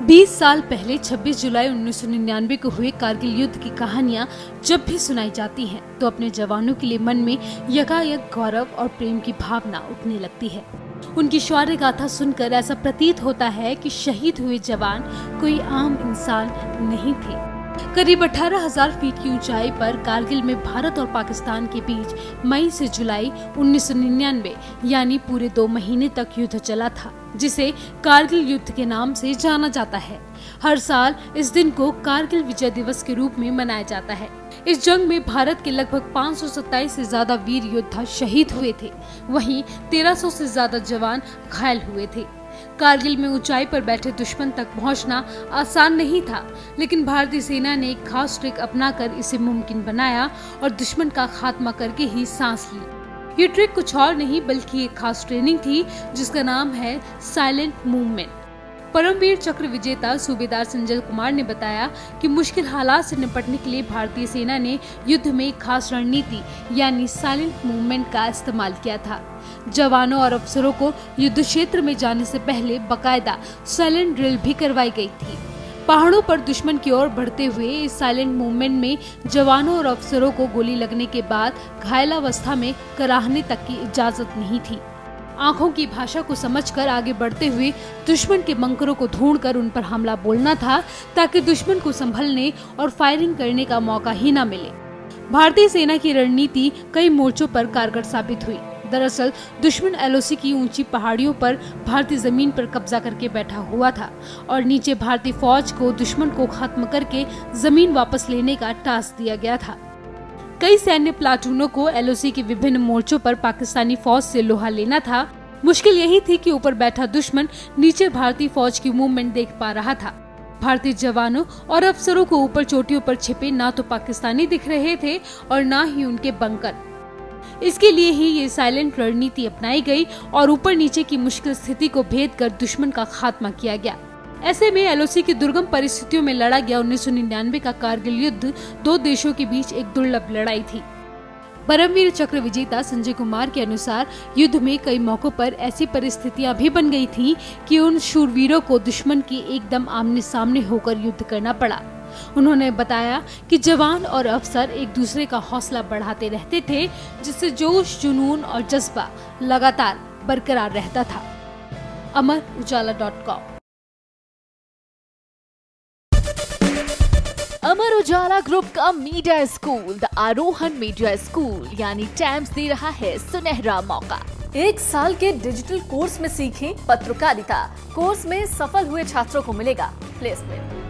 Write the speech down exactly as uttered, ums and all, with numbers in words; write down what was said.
बीस साल पहले छब्बीस जुलाई उन्नीस सौ निन्यानवे को हुए कारगिल युद्ध की कहानियां जब भी सुनाई जाती हैं, तो अपने जवानों के लिए मन में यकायक गौरव और प्रेम की भावना उठने लगती है। उनकी शौर्य गाथा सुनकर ऐसा प्रतीत होता है कि शहीद हुए जवान कोई आम इंसान नहीं थे। करीब अठारह हज़ार फीट की ऊंचाई पर कारगिल में भारत और पाकिस्तान के बीच मई से जुलाई उन्नीस सौ निन्यानवे यानी पूरे दो महीने तक युद्ध चला था, जिसे कारगिल युद्ध के नाम से जाना जाता है। हर साल इस दिन को कारगिल विजय दिवस के रूप में मनाया जाता है। इस जंग में भारत के लगभग पाँच सौ सत्ताईस से ज्यादा वीर योद्धा शहीद हुए थे, वहीं तेरह सौ से ज्यादा जवान घायल हुए थे। कारगिल में ऊंचाई पर बैठे दुश्मन तक पहुंचना आसान नहीं था, लेकिन भारतीय सेना ने एक खास ट्रिक अपनाकर इसे मुमकिन बनाया और दुश्मन का खात्मा करके ही सांस ली। ये ट्रिक कुछ और नहीं बल्कि एक खास ट्रेनिंग थी, जिसका नाम है साइलेंट मूवमेंट। परमवीर चक्र विजेता सूबेदार संजय कुमार ने बताया कि मुश्किल हालात से निपटने के लिए भारतीय सेना ने युद्ध में एक खास रणनीति यानी साइलेंट मूवमेंट का इस्तेमाल किया था। जवानों और अफसरों को युद्ध क्षेत्र में जाने से पहले बकायदा साइलेंट ड्रिल भी करवाई गई थी। पहाड़ों पर दुश्मन की ओर बढ़ते हुए इस साइलेंट मूवमेंट में जवानों और अफसरों को गोली लगने के बाद घायलावस्था में कराहने तक की इजाजत नहीं थी। आंखों की भाषा को समझकर आगे बढ़ते हुए दुश्मन के बंकरों को ढूंढकर उन पर हमला बोलना था, ताकि दुश्मन को संभलने और फायरिंग करने का मौका ही न मिले। भारतीय सेना की रणनीति कई मोर्चों पर कारगर साबित हुई। दरअसल दुश्मन एल ओ सी की ऊंची पहाड़ियों पर भारतीय जमीन पर कब्जा करके बैठा हुआ था और नीचे भारतीय फौज को दुश्मन को खत्म करके जमीन वापस लेने का टास्क दिया गया था। कई सैन्य प्लाटूनों को एल ओ सी के विभिन्न मोर्चों पर पाकिस्तानी फौज से लोहा लेना था। मुश्किल यही थी कि ऊपर बैठा दुश्मन नीचे भारतीय फौज की मूवमेंट देख पा रहा था। भारतीय जवानों और अफसरों को ऊपर चोटियों पर छिपे ना तो पाकिस्तानी दिख रहे थे और ना ही उनके बंकर। इसके लिए ही ये साइलेंट रणनीति अपनाई गई और ऊपर नीचे की मुश्किल स्थिति को भेद कर दुश्मन का खात्मा किया गया। ऐसे में एल ओ सी की दुर्गम परिस्थितियों में लड़ा गया उन्नीस सौ निन्यानवे का कारगिल युद्ध दो देशों के बीच एक दुर्लभ लड़ाई थी। परमवीर चक्र विजेता संजय कुमार के अनुसार युद्ध में कई मौकों पर ऐसी परिस्थितियां भी बन गई थी कि उन शूरवीरों को दुश्मन के एकदम आमने सामने होकर युद्ध करना पड़ा। उन्होंने बताया कि जवान और अफसर एक दूसरे का हौसला बढ़ाते रहते थे, जिससे जोश, जुनून और जज्बा लगातार बरकरार रहता था। Amar Ujala dot com. Amar Ujala group का media school the Aarohan media school यानी टैम्स दे रहा है सुनहरा मौका। एक साल के डिजिटल कोर्स में सीखें पत्रकारिता। कोर्स में सफल हुए छात्रों को मिलेगा प्लेसमेंट।